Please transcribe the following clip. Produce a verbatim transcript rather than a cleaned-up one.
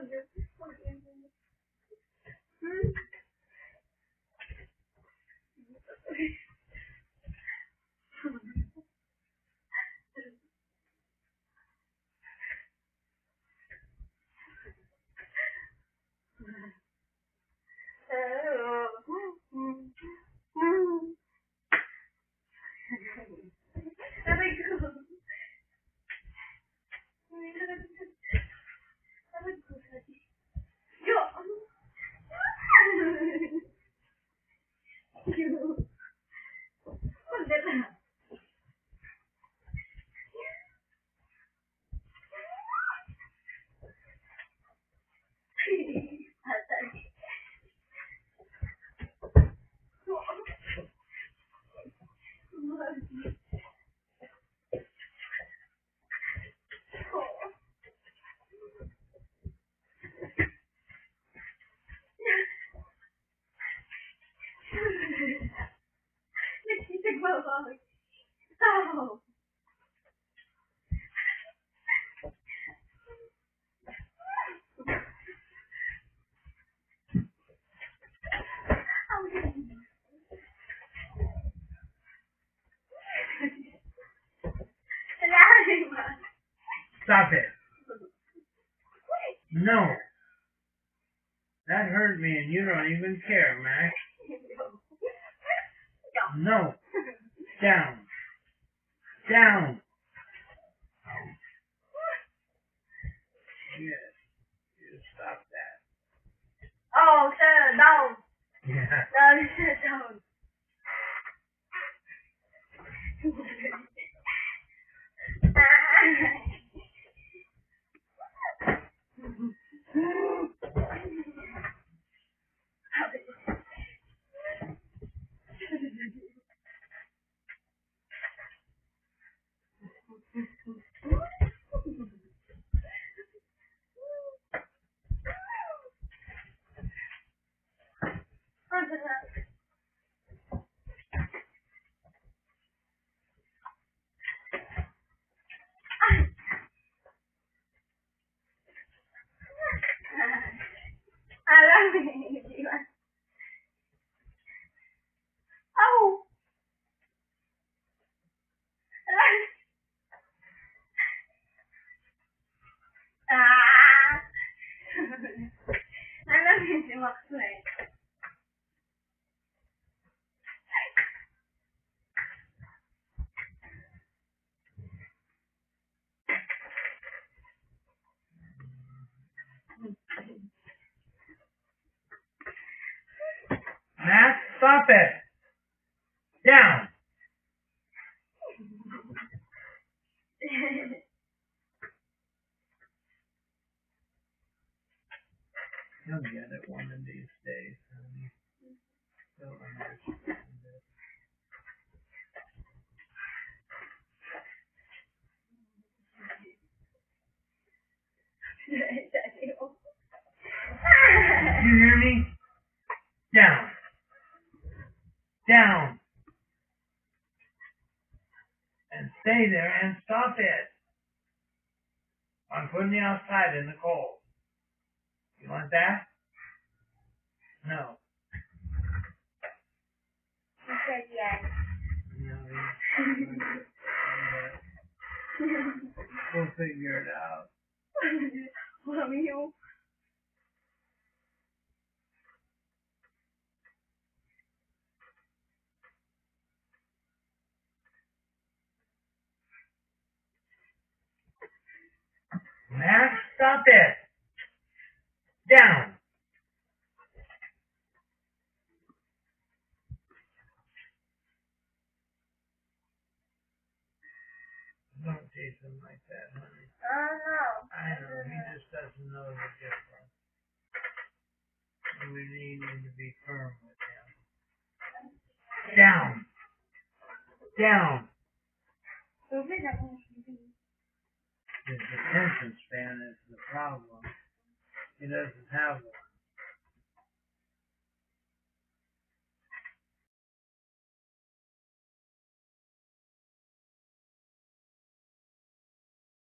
Oh. Stop it. No. That hurt me and you don't even care, Max. No. Down. Down. Yes. You stop that. Oh, sit down. Yeah. No, sit down. I love it. Oh. Ah. I love it too much. Max, stop it. Down. You'll get it one of these days, honey. You'll understand it. You hear me? Down. Down. And stay there and stop it. I'm putting you outside in the cold. You want that? No. He said yes. No. We'll figure it out. Love you. Max, stop it. Down. Don't tease him like that, honey. Oh no. I know, he just doesn't know the difference. We need him to be firm with him. Down. Down. His attention span is the problem. He doesn't have one.